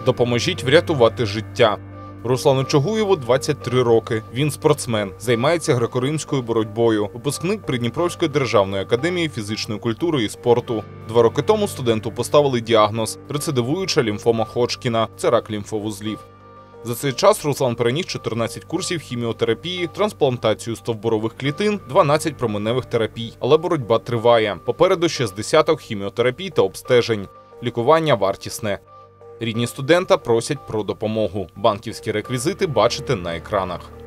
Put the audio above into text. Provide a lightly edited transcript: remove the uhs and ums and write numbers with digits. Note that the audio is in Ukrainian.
Допоможіть врятувати життя. Руслану Чогуєву 23 роки. Він спортсмен, займається греко-римською боротьбою, випускник Придніпровської державної академії фізичної культури і спорту. 2 роки тому студенту поставили діагноз – рецидивуюча лімфома Ходжкіна – це рак лімфовузлів. За цей час Руслан переніс 14 курсів хіміотерапії, трансплантацію стовбурових клітин, 12 променевих терапій. Але боротьба триває. Попереду ще з десяток хіміотерапій та обстежень. Лікування вартісне. Рідні студента просять про допомогу. Банківські реквізити бачите на екранах.